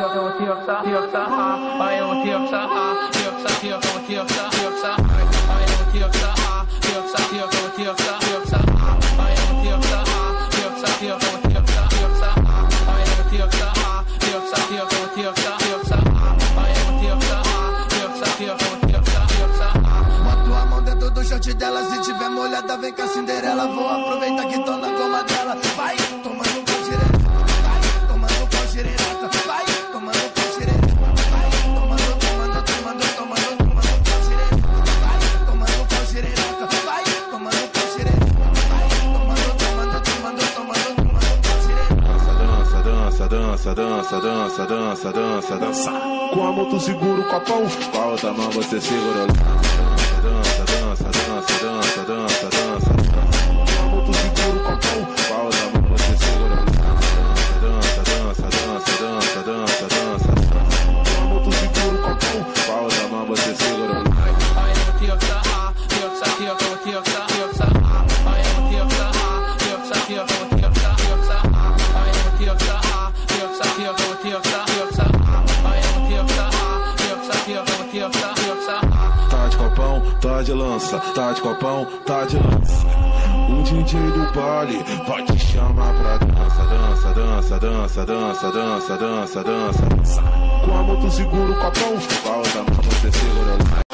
a mão dentro do short dela, se tiver molhada vem com a Cinderela. Vou aproveitar que tô na goma dela. Vai tomando pau direto, vai tomando pau direto, vai tomando pau direto, vai tomando pau direto, vai tomando pau direto, vai tomando pau direto, vai tomando pau direto. Dança. Com a mão tu segura o copão, com a outra mão você segura o dança. Com a mão tu segura o copão, com a outra mão você segura o dança. Com a mão tu segura o copão, com a outra mão você segura o Tá de copão, tá de lança, tá de copão, tá de lança. O DJ do baile vai te chamar pra dança. Com a mão tu segura o copão, com a outra mão você segura o